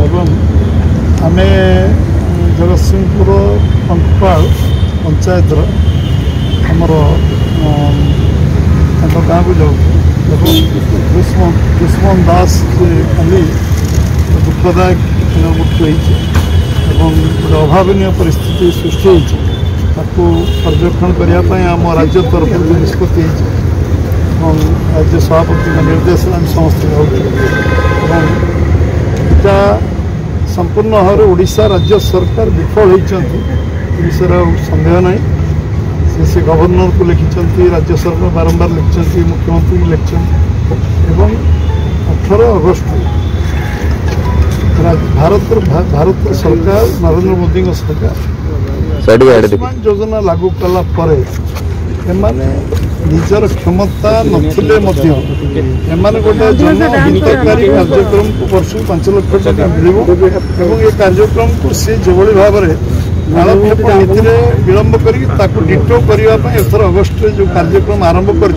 एवं आमे जगतसिंहपुर पंकपाल पंचायत आमर गाँव को जाऊँ दुष्मन दास खाली दुखदायक मृत्यु गोटे अभावन परिस्थिति सृष्टि पर्यवेक्षण करने आम राज्य तरफ निष्पत्ति राज्य सभापति निर्देश आम समस्त इटा संपूर्ण भाव में ओडिशा राज्य सरकार विफल होती विषय सन्देह ना से गवर्नर को लिखिं राज्य सरकार बारंबार लिखिं मुख्यमंत्री को लिखिं 18 अगस्त भारत सरकार नरेंद्र मोदी सरकार आयुष्मान योजना लागू कला परे एमाने निजर क्षमता नथिले मध्य एमाने गोटे जनहितकारी कार्यक्रम को वर्ष 5 लाख टका मिल ये कार्यक्रम को सी जो भाव में कालक्षेप नीति विलंब कर डिटो करने एथर अगस्ट जो कार्यक्रम आरंभ कर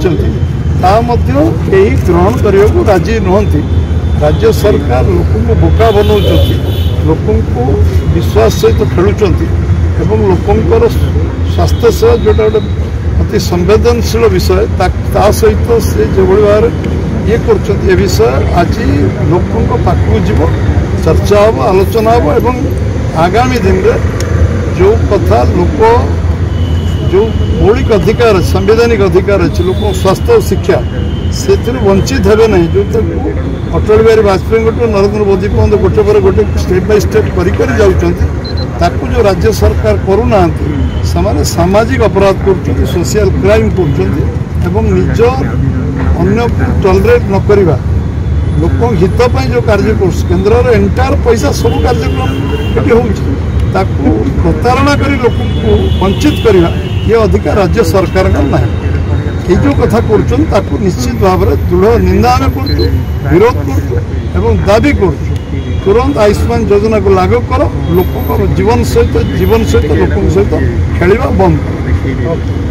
ग्रहण करने को राजी नुहति राज्य सरकार लोक बोका बनाऊँ लोक विश्वास सहित खेलुंट एवं लोकंर स्वास्थ्य सेवा जोटा गोटे अति संवेदनशील विषय ता सहित से जो भाव ये कर विषय आज लोकों पाखक जीव चर्चा हम आलोचना हम एवं आगामी दिन में जो कथा लोक जो मौलिक अधिकार संवैधानिक अधिकार अच्छे लोक स्वास्थ्य और शिक्षा से वंचित हे ना जो अटल बिहारी वाजपेयी नरेंद्र मोदी पर्यटन गोटे पर गोटे स्टेप बाय स्टेप कर ताकू जो राज्य सरकार करूना से सामाजिक अपराध कर सोशल क्राइम कर निज अन्न टलरेट न करवा लोक हितपाई जो कार्य कर केन्द्र एंटायर पैसा सब कार्यक्रम ये हो प्रतारणा कर लोक वंचित करवा ये अधिकार राज्य सरकार ना ये जो कथा कर निश्चित भाव में दृढ़ निंदा आम कर विरोध कर दाबी कर तुरंत आयुष्मान योजना को लागू कर लोक जीवन सहित लोक सहित खेलवा बंद कर।